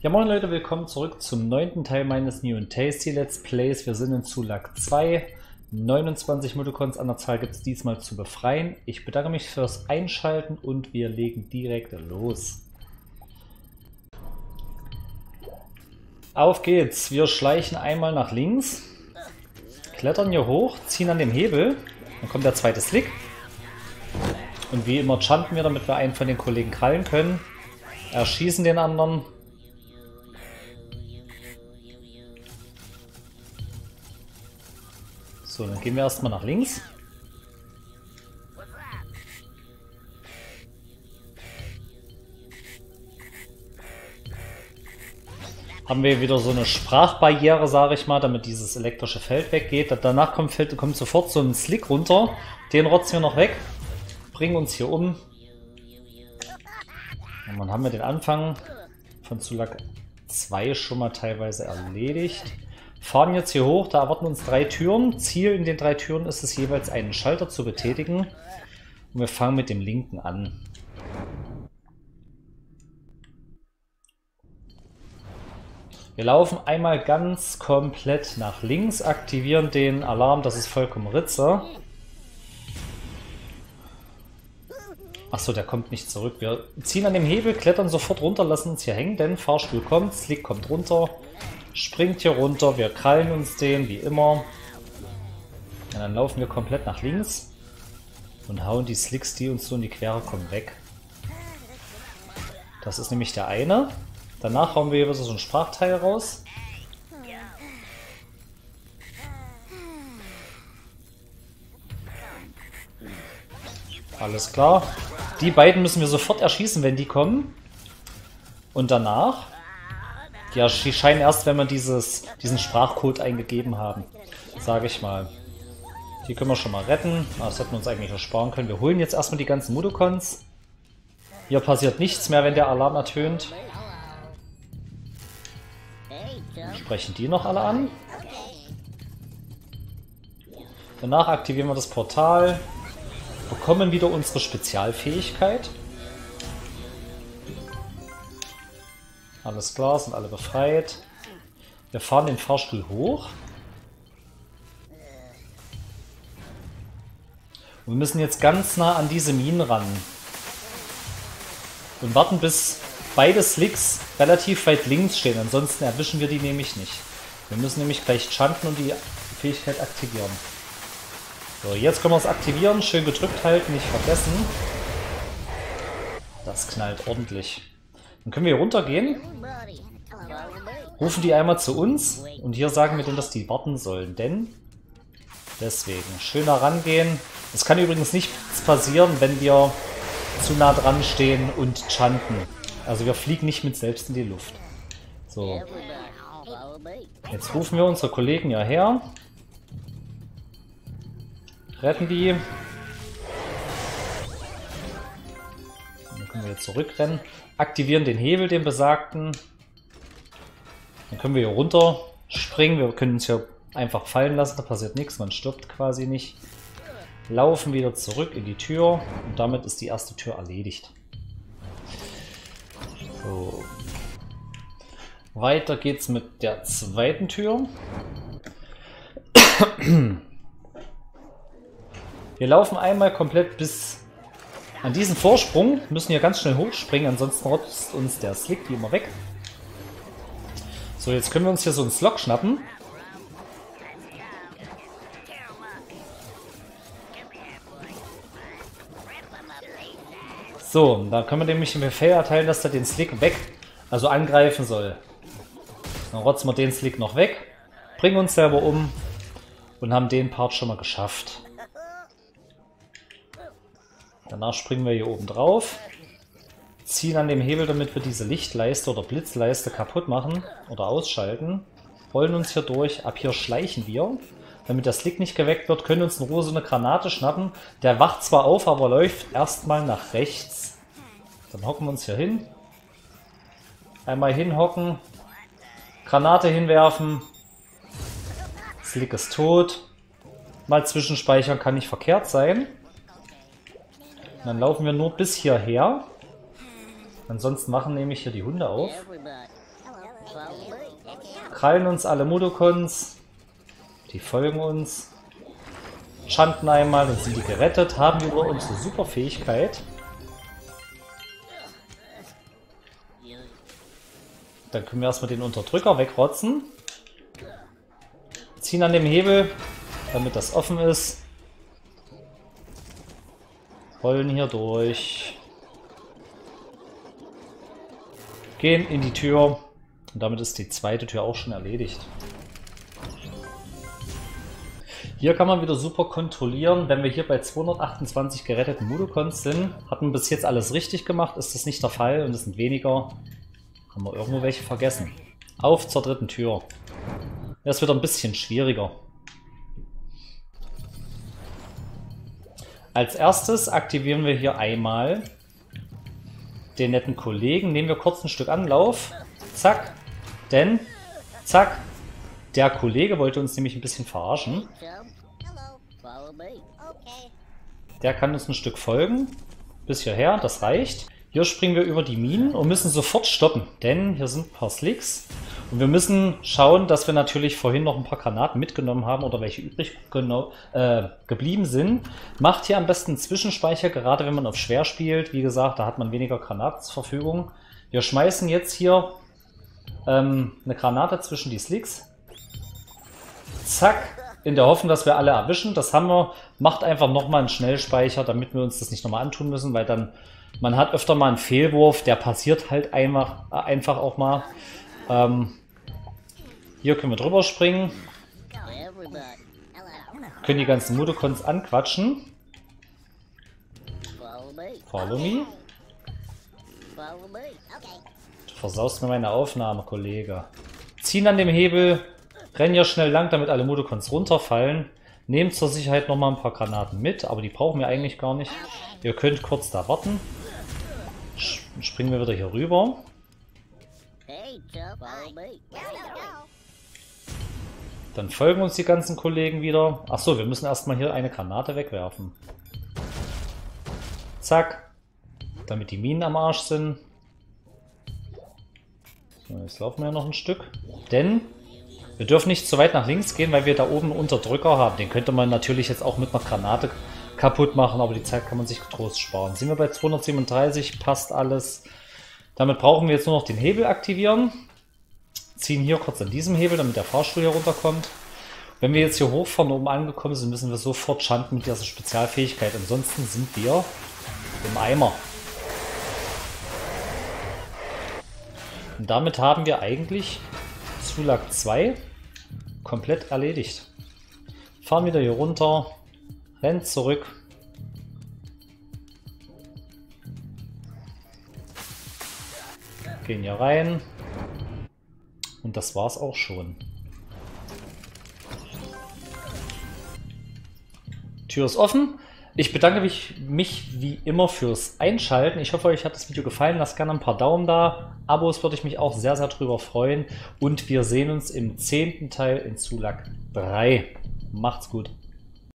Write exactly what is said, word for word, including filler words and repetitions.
Ja, moin Leute, willkommen zurück zum neunten Teil meines New and Tasty Let's Plays. Wir sind in Zulak zwei. neunundzwanzig Mudokons an der Zahl gibt es diesmal zu befreien. Ich bedanke mich fürs Einschalten und wir legen direkt los. Auf geht's. Wir schleichen einmal nach links, klettern hier hoch, ziehen an dem Hebel, dann kommt der zweite Slick. Und wie immer chanten wir, damit wir einen von den Kollegen krallen können. Erschießen den anderen. So, dann gehen wir erstmal nach links. Haben wir wieder so eine Sprachbarriere, sage ich mal, damit dieses elektrische Feld weggeht. Danach kommt, Feld, kommt sofort so ein Slick runter. Den rotzen wir noch weg. Bringen uns hier um. Und dann haben wir den Anfang von Zulak zwei schon mal teilweise erledigt. Fahren jetzt hier hoch, da erwarten uns drei Türen. Ziel in den drei Türen ist es jeweils, einen Schalter zu betätigen. Und wir fangen mit dem linken an. Wir laufen einmal ganz komplett nach links, aktivieren den Alarm, das ist vollkommen Ritze. Achso, der kommt nicht zurück. Wir ziehen an dem Hebel, klettern sofort runter, lassen uns hier hängen, denn Fahrstuhl kommt, Slick kommt runter. Springt hier runter, wir krallen uns den, wie immer. Und dann laufen wir komplett nach links und hauen die Slicks, die uns so in die Quere kommen, weg. Das ist nämlich der eine. Danach hauen wir hier wieder so ein Sprachteil raus. Alles klar. Die beiden müssen wir sofort erschießen, wenn die kommen. Und danach... Ja, die scheinen erst, wenn wir dieses, diesen Sprachcode eingegeben haben, sage ich mal. Die können wir schon mal retten. Das hätten wir uns eigentlich ersparen können. Wir holen jetzt erstmal die ganzen Mudokons. Hier passiert nichts mehr, wenn der Alarm ertönt. Sprechen die noch alle an. Danach aktivieren wir das Portal. Bekommen wieder unsere Spezialfähigkeit. Alles klar, sind alle befreit. Wir fahren den Fahrstuhl hoch. Und wir müssen jetzt ganz nah an diese Minen ran. Und warten, bis beide Slicks relativ weit links stehen. Ansonsten erwischen wir die nämlich nicht. Wir müssen nämlich gleich chanten und die Fähigkeit aktivieren. So, jetzt können wir es aktivieren. Schön gedrückt halten, nicht vergessen. Das knallt ordentlich. Dann können wir hier runtergehen, rufen die einmal zu uns und hier sagen wir denen, dass die warten sollen, denn deswegen schön herangehen. Es kann übrigens nichts passieren, wenn wir zu nah dran stehen und chanten. Also wir fliegen nicht mit selbst in die Luft. So. Jetzt rufen wir unsere Kollegen ja her. Retten die. Dann können wir jetzt zurückrennen. Aktivieren den Hebel, den besagten. Dann können wir hier runter springen. Wir können uns hier einfach fallen lassen. Da passiert nichts. Man stirbt quasi nicht. Laufen wieder zurück in die Tür. Und damit ist die erste Tür erledigt. So. Weiter geht's mit der zweiten Tür. Wir laufen einmal komplett bis an diesen Vorsprung, müssen hier ganz schnell hochspringen, ansonsten rotzt uns der Slick wie immer weg. So, jetzt können wir uns hier so einen Slok schnappen. So, da können wir nämlich den Befehl erteilen, dass er den Slick weg, also angreifen soll. Dann rotzen wir den Slick noch weg, bringen uns selber um und haben den Part schon mal geschafft. Danach springen wir hier oben drauf, ziehen an dem Hebel, damit wir diese Lichtleiste oder Blitzleiste kaputt machen oder ausschalten, rollen uns hier durch, ab hier schleichen wir, damit der Slick nicht geweckt wird, können uns in Ruhe so eine Granate schnappen. Der wacht zwar auf, aber läuft erstmal nach rechts. Dann hocken wir uns hier hin, einmal hinhocken, Granate hinwerfen, Slick ist tot, mal zwischenspeichern kann nicht verkehrt sein. Dann laufen wir nur bis hierher. Ansonsten machen nämlich hier die Hunde auf. Krallen uns alle Mudokons. Die folgen uns. Chanten einmal, dann sind die gerettet. Haben wir über unsere super Fähigkeit. Dann können wir erstmal den Unterdrücker wegrotzen. Ziehen an dem Hebel, damit das offen ist. Rollen hier durch. Gehen in die Tür. Und damit ist die zweite Tür auch schon erledigt. Hier kann man wieder super kontrollieren, wenn wir hier bei zweihundertachtundzwanzig geretteten Mudokons sind. Hatten bis jetzt alles richtig gemacht, ist das nicht der Fall und es sind weniger. Haben wir irgendwo welche vergessen. Auf zur dritten Tür. Das wird ein bisschen schwieriger. Als erstes aktivieren wir hier einmal den netten Kollegen. Nehmen wir kurz ein Stück Anlauf. Zack. Denn, zack. Der Kollege wollte uns nämlich ein bisschen verarschen. Der kann uns ein Stück folgen. Bis hierher, das reicht. Hier springen wir über die Minen und müssen sofort stoppen. Denn hier sind ein paar Slicks. Und wir müssen schauen, dass wir natürlich vorhin noch ein paar Granaten mitgenommen haben oder welche übrig genau, äh, geblieben sind. Macht hier am besten einen Zwischenspeicher, gerade wenn man auf schwer spielt. Wie gesagt, da hat man weniger Granaten zur Verfügung. Wir schmeißen jetzt hier ähm, eine Granate zwischen die Slicks. Zack, in der Hoffnung, dass wir alle erwischen. Das haben wir. Macht einfach nochmal einen Schnellspeicher, damit wir uns das nicht nochmal antun müssen, weil dann, man hat öfter mal einen Fehlwurf, der passiert halt einfach, einfach auch mal. Ähm, hier können wir drüber springen. Können die ganzen Mudokons anquatschen. Follow me. Du versaust mir meine Aufnahme, Kollege. Ziehen an dem Hebel. Rennen hier schnell lang, damit alle Mudokons runterfallen. Nehmen zur Sicherheit nochmal ein paar Granaten mit, aber die brauchen wir eigentlich gar nicht. Ihr könnt kurz da warten. Springen wir wieder hier rüber. Dann folgen uns die ganzen Kollegen wieder. Achso, wir müssen erstmal hier eine Granate wegwerfen. Zack. Damit die Minen am Arsch sind. So, jetzt laufen wir noch ein Stück. Denn wir dürfen nicht zu weit nach links gehen, weil wir da oben einen Unterdrücker haben. Den könnte man natürlich jetzt auch mit einer Granate kaputt machen, aber die Zeit kann man sich getrost sparen. Sind wir bei zweihundertsiebenunddreißig, passt alles. Damit brauchen wir jetzt nur noch den Hebel aktivieren. Ziehen hier kurz an diesem Hebel, damit der Fahrstuhl hier runterkommt. Wenn wir jetzt hier hoch von oben angekommen sind, müssen wir sofort chanten mit dieser Spezialfähigkeit. Ansonsten sind wir im Eimer. Und damit haben wir eigentlich Zulag zwei komplett erledigt. Fahren wieder hier runter, rennen zurück. Gehen hier rein. Und das war's auch schon. Tür ist offen. Ich bedanke mich, mich wie immer fürs Einschalten. Ich hoffe, euch hat das Video gefallen. Lasst gerne ein paar Daumen da. Abos würde ich mich auch sehr, sehr drüber freuen. Und wir sehen uns im zehnten Teil in Zulag drei. Macht's gut.